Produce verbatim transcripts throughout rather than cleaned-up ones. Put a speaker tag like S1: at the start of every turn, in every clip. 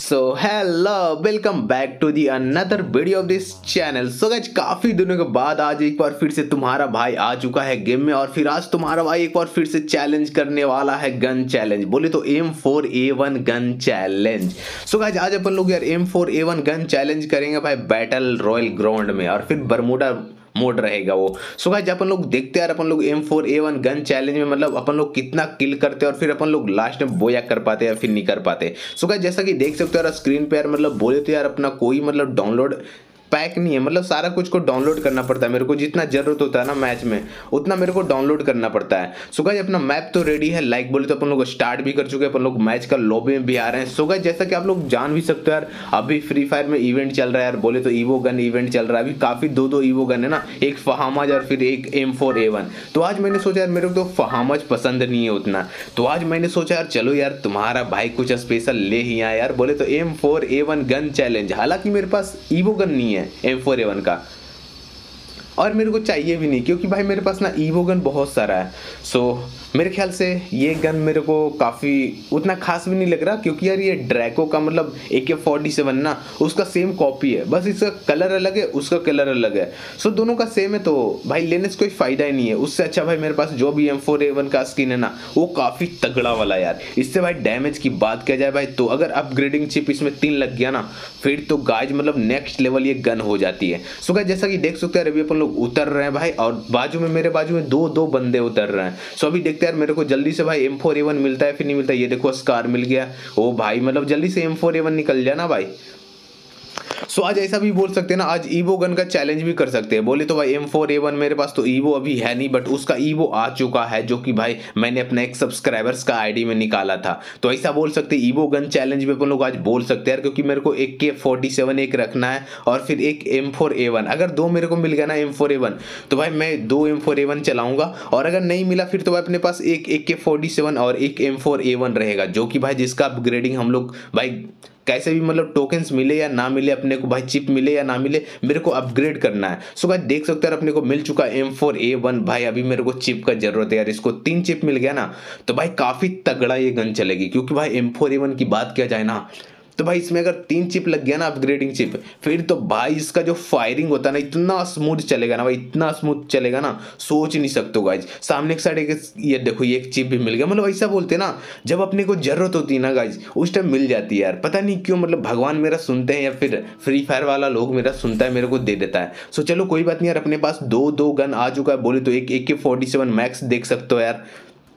S1: So hello welcome back to the another video of this channel. So guys काफी दिनों के बाद आज एक बार फिर से तुम्हारा भाई आ चुका है गेम में और फिर आज तुम्हारा भाई एक बार फिर से चैलेंज करने वाला है गन चैलेंज, बोले तो M four A one gun challenge. So guys आज अपन लोग यार M four A one gun challenge करेंगे भाई बैटल रॉयल ग्राउंड में और फिर बरमूडा मोड रहेगा वो। सो गाइस अपन लोग देखते हैं यार अपन लोग M four A one gun challenge में मतलब अपन लोग कितना किल करते हैं और फिर अपन लोग लास्ट में बोया कर पाते हैं या फिर नहीं कर पाते। सो गाइस जैसा कि देख सकते हो यार स्क्रीन पे यार मतलब बोले तो यार अपना कोई मतलब डाउनलोड पैक नहीं है, मतलब सारा कुछ को डाउनलोड करना पड़ता है मेरे को, जितना जरूरत होता है ना मैच में उतना मेरे को डाउनलोड करना पड़ता है। सो गाइस अपना मैप तो रेडी है, लाइक बोले तो अपन लोग स्टार्ट भी कर चुके हैं, अपन लोग मैच का लॉबी में भी आ रहे हैं। सो गाइस जैसा कि आप लोग जान भी सकते हो यार अभी फ्री फायर में इवेंट चल रहा है यार, बोले तो ईवो गन इवेंट चल रहा है, अभी काफी दो दो ईवो गन है ना, एक फहामज और फिर एक एम फोर ए वन। तो आज मैंने सोचा यार मेरे को तो फहामज पसंद नहीं है उतना, तो आज मैंने सोचा यार चलो यार तुम्हारा भाई कुछ स्पेशल ले ही आया यार, बोले तो M four A one gun challenge. हालांकि मेरे पास ईवो गन नहीं है एम फोर ए वन का और मेरे को चाहिए भी नहीं क्योंकि भाई मेरे पास ना ईवो गन बहुत सारा है। सो मेरे ख्याल से ये गन मेरे को काफ़ी उतना खास भी नहीं लग रहा क्योंकि यार ये ड्रैको का मतलब ए के फोर्टी सेवन ना उसका सेम कॉपी है, बस इसका कलर अलग है उसका कलर अलग है। सो दोनों का सेम है तो भाई लेने से कोई फ़ायदा ही नहीं है। उससे अच्छा भाई मेरे पास जो भी एम फोर ए वन का स्किन है ना वो काफ़ी तगड़ा वाला यार। इससे भाई डैमेज की बात किया जाए भाई तो अगर अपग्रेडिंग चिप इसमें तीन लग गया ना फिर तो गाइज मतलब नेक्स्ट लेवल ये गन हो जाती है। सो गाइज जैसा कि देख सकते हैं अभी अपन लोग उतर रहे हैं भाई और बाजू में मेरे बाजू में दो दो बंदे उतर रहे हैं। सो अभी देखते हैं यार मेरे को जल्दी से भाई एम फोर ए वन मिलता है फिर नहीं मिलता। ये देखो स्कार मिल गया, ओ भाई मतलब जल्दी से एम फोर ए वन निकल जाना भाई। सो आज ऐसा भी बोल सकते हैं ना आज ईवो गन का चैलेंज भी कर सकते हैं, बोले तो भाई एम फोर ए वन मेरे पास तो ईवो अभी है नहीं बट उसका ईवो आ चुका है जो कि भाई मैंने अपने एक सब्सक्राइबर्स का आईडी में निकाला था। तो ऐसा बोल सकते हैं ईवो गन चैलेंज में अपन लोग आज बोल सकते हैं यार क्योंकि मेरे को एक के फोर्टी सेवन एक रखना है और फिर एक एम फोर ए वन। अगर दो मेरे को मिल गया ना एम फोर ए वन तो भाई मैं दो एम फोर ए वन चलाऊंगा और अगर नहीं मिला फिर तो भाई अपने पास एक एक के फोर्टी सेवन और एक एम फोर ए वन रहेगा जो कि भाई जिसका अपग्रेडिंग हम लोग भाई कैसे भी मतलब टोकन्स मिले या ना मिले अपने को भाई चिप मिले या ना मिले मेरे को अपग्रेड करना है। सो गाइस देख सकते हैं अपने को मिल चुका है एम फोर ए वन भाई, अभी मेरे को चिप का जरूरत है यार, इसको तीन चिप मिल गया ना तो भाई काफी तगड़ा ये गन चलेगी क्योंकि भाई एम फोर ए वन की बात किया जाए ना तो भाई इसमें अगर तीन चिप लग गया ना अपग्रेडिंग चिप फिर तो भाई इसका जो फायरिंग होता है ना इतना स्मूथ चलेगा ना भाई, इतना स्मूथ चलेगा ना सोच नहीं सकते हो गाइज। सामने की साइड एक ये देखो ये एक चिप भी मिल गया, मतलब ऐसा बोलते हैं ना जब अपने को जरूरत होती है ना गाइज उस टाइम मिल जाती है यार, पता नहीं क्यों मतलब भगवान मेरा सुनते हैं या फिर फ्री फायर वाला लोग मेरा सुनता है मेरे को दे देता है। सो चलो कोई बात नहीं यार अपने पास दो दो गन आ चुका है, बोले तो एक एक के फोर्टी सेवन मैक्स देख सकते हो यार।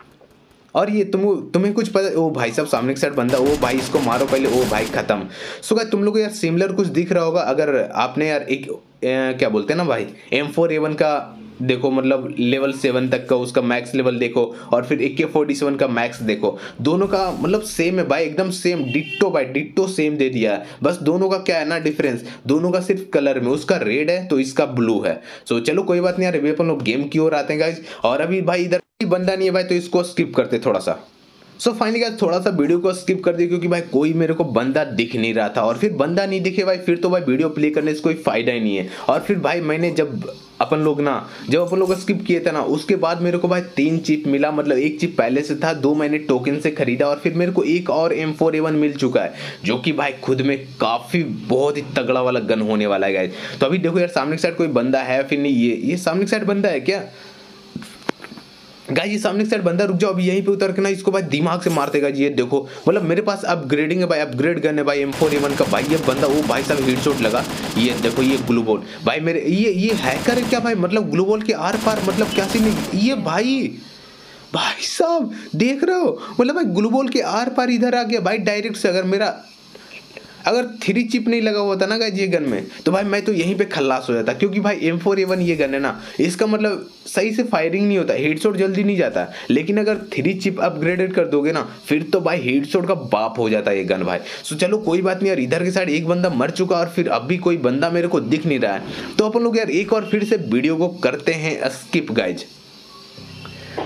S1: और ये तुम तुम्हें कुछ पता ओ भाई साहब सामने की साइड बंदा, ओ भाई इसको मारो पहले, ओ भाई खत्म। सो गाइस तुम लोग को यार सिमिलर कुछ दिख रहा होगा अगर आपने यार एक ए, क्या बोलते हैं ना भाई एम फोर ए वन का देखो मतलब लेवल सेवन तक का उसका मैक्स लेवल देखो और फिर ए के फोर्टी सेवन का मैक्स देखो, दोनों का मतलब सेम है भाई, एकदम सेम डिट्टो भाई डिट्टो सेम दे दिया है। बस दोनों का क्या है ना डिफरेंस, दोनों का सिर्फ कलर में, उसका रेड है तो इसका ब्लू है। सो चलो कोई बात नहीं यार अभी अपन लोग गेम की ओर आते हैं गाइज और अभी भाई इधर बंदा नहीं है भाई तो इसको स्किप करते थोड़ा सा। सो फाइनली गाइस थोड़ा सा वीडियो को स्किप कर दिया क्योंकि भाई कोई मेरे को बंदा दिख नहीं रहा था और फिर बंदा नहीं दिखे भाई फिर तो भाई वीडियो प्ले करने से कोई फायदा ही नहीं है। और फिर भाई मैंने जब अपन लोग ना जब अपन लोग स्किप किए थे ना उसके बाद मेरे को भाई तीन चिप मिला, मतलब एक चिप पहले से था, दो मैंने टोकन से खरीदा और फिर मेरे को एक और एम फोर ए वन मिल चुका है जो कि भाई खुद में काफी बहुत ही तगड़ा वाला गन होने वाला है गाइस। तो अभी देखो यार सामने की साइड कोई बंदा है फिर नहीं, ये ये सामने की साइड बंदा है क्या गाइस, ये सामने की साइड बंदा, रुक जाओ अभी यहीं पे उतर के ना इसको भाई दिमाग से मारते गाइस। ये देखो मतलब मेरे पास अपग्रेडिंग है भाई, अपग्रेड गन है भाई एम फोर ए वन का भाई। ये बंदा वो भाई साहब हेडशॉट लगा, ये देखो ये ग्लू बॉल भाई मेरे ये ये हैकर है क्या भाई, मतलब ग्लू बॉल के आर पार मतलब क्या सीन है ये भाई भाई साहब देख रहे हो, मतलब भाई ग्लू बॉल के आर पार इधर आ गया भाई डायरेक्ट से। अगर मेरा अगर थ्री चिप नहीं लगा हुआ था ना गाइस ये गन में तो भाई मैं तो यहीं पे खल्लास हो जाता क्योंकि भाई एम फोर ए वन ये गन है ना इसका मतलब सही से फायरिंग नहीं होता, हेडशॉट जल्दी नहीं जाता, लेकिन अगर थ्री चिप अपग्रेडेड कर दोगे ना फिर तो भाई हेडशॉट का बाप हो जाता है ये गन भाई। सो चलो कोई बात नहीं यार इधर के साइड एक बंदा मर चुका और फिर अब भी कोई बंदा मेरे को दिख नहीं रहा है तो अपन लोग यार एक और फिर से वीडियो को करते हैं skip guys.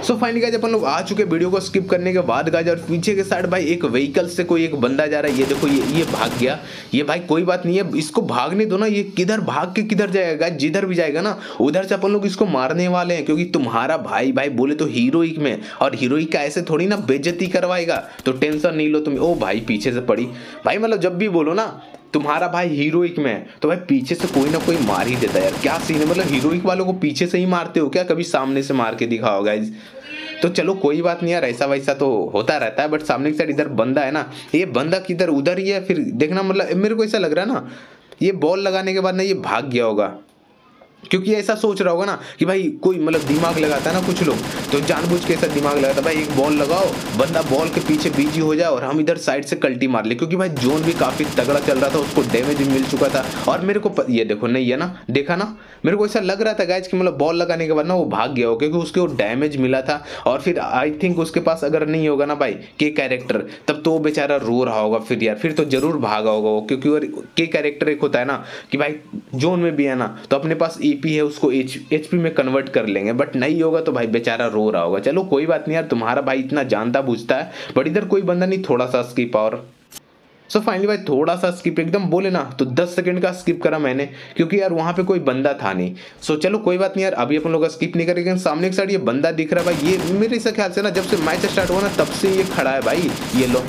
S1: So finally guys अपन लोग आ चुके वीडियो को स्किप करने के बाद गाइस, और पीछे के साइड भाई एक व्हीकल से कोई एक बंदा जा रहा है। ये देखो ये ये भाग गया। ये भाई कोई बात नहीं है, इसको भागने दो ना। ये किधर भाग के किधर जाएगा, जिधर भी जाएगा ना उधर से अपन लोग इसको मारने वाले हैं, क्योंकि तुम्हारा भाई भाई बोले तो हीरोइक में, और हीरोइक का ऐसे थोड़ी ना बेइज्जती करवाएगा। तो टेंशन नहीं लो तुम। ओ भाई पीछे से पड़ी भाई, मतलब जब भी बोलो ना तुम्हारा भाई हीरोइक में, तो भाई पीछे से कोई ना कोई मार ही देता है यार। क्या सीन है, मतलब हीरोइक वालों को पीछे से ही मारते हो क्या? कभी सामने से मार के दिखाओ गाइज। तो चलो कोई बात नहीं यार, ऐसा वैसा तो होता रहता है। बट सामने की साइड इधर बंदा है ना, ये बंदा किधर उधर ही है। फिर देखना, मतलब मेरे को ऐसा लग रहा है ना, ये बॉल लगाने के बाद ना ये भाग गया होगा, क्योंकि ऐसा सोच रहा होगा ना कि भाई कोई मतलब दिमाग लगाता है ना कुछ लोग, तो जानबूझ के ऐसा दिमाग लगाता है भाई एक बॉल लगाओ, बंदा बॉल के पीछे बिजी हो जाए और हम इधर साइड से कल्टी मार ले। क्योंकि भाई जोन भी काफी तगड़ा चल रहा था, उसको डैमेज भी मिल चुका था। और मेरे को प... ये देखो नहीं है ना, देखा ना, मेरे को ऐसा लग रहा था गाइज कि मतलब बॉल लगाने के बाद ना वो भाग गया हो, क्योंकि उसके वो डैमेज मिला था। और फिर आई थिंक उसके पास अगर नहीं होगा ना भाई के कैरेक्टर, तब तो वो बेचारा रो रहा होगा फिर यार, फिर तो जरूर भागा होगा वो। क्योंकि के कैरेक्टर एक होता है ना कि भाई जोन में भी है ना तो अपने पास ईपी है, उसको एच एचपी में कन्वर्ट कर लेंगे। बट नहीं होगा तो भाई बेचारा रो रहा होगा। चलो कोई बात नहीं यार, तुम्हारा भाई इतना जानता बूझता है, बट इधर कोई बंदा नहीं, थोड़ा सा स्किप। और सो फाइनली भाई थोड़ा सा स्किप, एकदम बोले ना तो दस सेकंड का स्किप करा मैंने, क्योंकि यार वहां पे कोई बंदा था नहीं। सो चलो कोई बात नहीं यार, अभी अपन लोग स्किप नहीं करेंगे। सामने की साइड ये बंदा दिख रहा है भाई, ये मेरे से ख्याल से ना जब से मैच स्टार्ट हुआ ना तब से ये खड़ा है भाई। ये लो,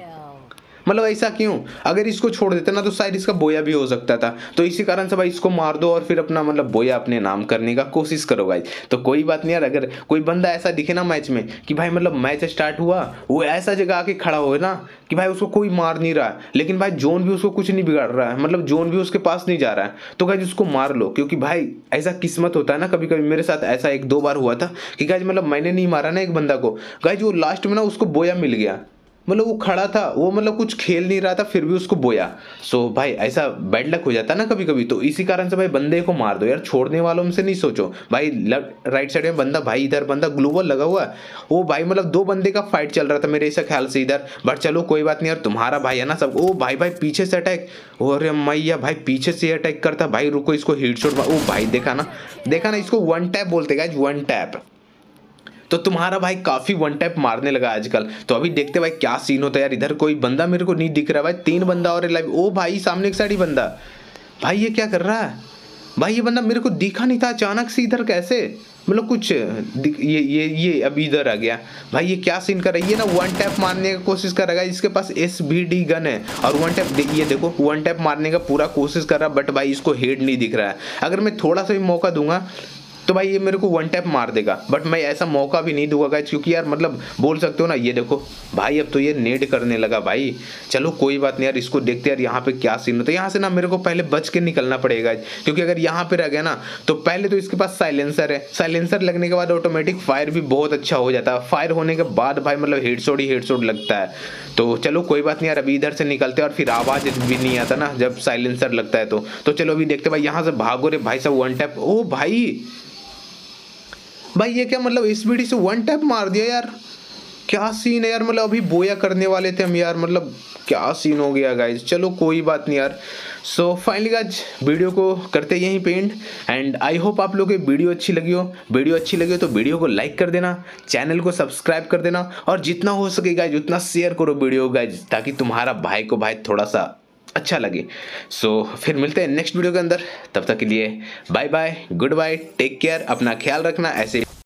S1: मतलब ऐसा क्यों? अगर इसको छोड़ देते ना तो शायद इसका बोया भी हो सकता था। तो इसी कारण से भाई इसको मार दो और फिर अपना मतलब बोया अपने नाम करने का कोशिश करो भाई। तो कोई बात नहीं यार, अगर कोई बंदा ऐसा दिखे ना मैच में कि भाई मतलब मैच स्टार्ट हुआ, वो ऐसा जगह आके खड़ा हो ना कि भाई उसको कोई मार नहीं रहा है, लेकिन भाई जोन भी उसको कुछ नहीं बिगाड़ रहा है, मतलब जोन भी उसके पास नहीं जा रहा है, तो गाइज उसको मार लो। क्योंकि भाई ऐसा किस्मत होता है ना, कभी कभी मेरे साथ ऐसा एक दो बार हुआ था कि गाइज मतलब मैंने नहीं मारा ना एक बंदा को, गाइज वो लास्ट में ना उसको बोया मिल गया। मतलब वो खड़ा था, वो मतलब कुछ खेल नहीं रहा था, फिर भी उसको बोया। सो भाई ऐसा बैड लक हो जाता है ना कभी कभी। तो इसी कारण से भाई बंदे को मार दो यार, छोड़ने वालों से नहीं सोचो भाई। लेफ्ट राइट साइड में बंदा, भाई इधर बंदा ग्लोबल लगा हुआ है। वो भाई मतलब दो बंदे का फाइट चल रहा था मेरे ऐसा ख्याल से इधर। बट चलो कोई बात नहीं यार, तुम्हारा भाई है ना सब। ओ भाई भाई पीछे से अटैक, और मैया भाई पीछे से अटैक करता भाई। रुको इसको हिट शॉट। ओ भाई देखा ना, देखा ना, इसको वन टैप बोलते गाइस, वन टैप। तो तुम्हारा भाई काफी वन टैप मारने लगा आजकल। तो अभी देखते भाई क्या सीन होता है यार। इधर कोई बंदा मेरे को नहीं दिख रहा भाई, तीन बंदा और लाइव। ओ भाई सामने एक साइड ही बंदा, भाई ये क्या कर रहा है भाई? ये बंदा मेरे को दिखा नहीं था, अचानक से इधर कैसे, मतलब कुछ ये ये ये अभी इधर आ गया भाई। ये क्या सीन कर रहा है? ये ना वन टैप मारने का कोशिश कर रहा है। इसके पास एस बी डी गन है और वन टैप, ये देखो वन टैप मारने का पूरा कोशिश कर रहा है, बट भाई इसको हेड नहीं दिख रहा है। अगर मैं थोड़ा सा भी मौका दूंगा तो भाई ये मेरे को वन टैप मार देगा, बट मैं ऐसा मौका भी नहीं दूंगा गाइस, क्योंकि यार मतलब बोल सकते हो ना। ये देखो भाई अब तो ये नेड करने लगा भाई। चलो कोई बात नहीं यार, इसको देखते यार यहाँ पे क्या सीन होता है। यहाँ से ना मेरे को पहले बच के निकलना पड़ेगा, क्योंकि अगर यहाँ पे रह गया ना तो पहले तो इसके पास साइलेंसर है। साइलेंसर लगने के बाद ऑटोमेटिक फायर भी बहुत अच्छा हो जाता है। फायर होने के बाद भाई मतलब हेडशॉट ही हेडशॉट लगता है। तो चलो कोई बात नहीं यार, अभी इधर से निकलते हैं और फिर आवाज भी नहीं आता ना जब साइलेंसर लगता है। तो तो चलो अभी देखते भाई, यहाँ से भागो रे भाई साहब, वन टैप। ओ भाई भाई ये क्या मतलब एसबीडी से वन टैप मार दिया यार, क्या सीन है यार। मतलब अभी बोया करने वाले थे हम यार, मतलब क्या सीन हो गया गाइज। चलो कोई बात नहीं यार। सो फाइनली गाइज वीडियो को करते यहीं पे एंड, एंड आई होप आप लोगों को वीडियो अच्छी लगी हो। वीडियो अच्छी लगी हो तो वीडियो को लाइक कर देना, चैनल को सब्सक्राइब कर देना, और जितना हो सके गाइज उतना शेयर करो वीडियो गाइज, ताकि तुम्हारा भाई को भाई थोड़ा सा अच्छा लगे। सो so, फिर मिलते हैं नेक्स्ट वीडियो के अंदर। तब तक के लिए bye bye, goodbye, take care, अपना ख्याल रखना। ऐसे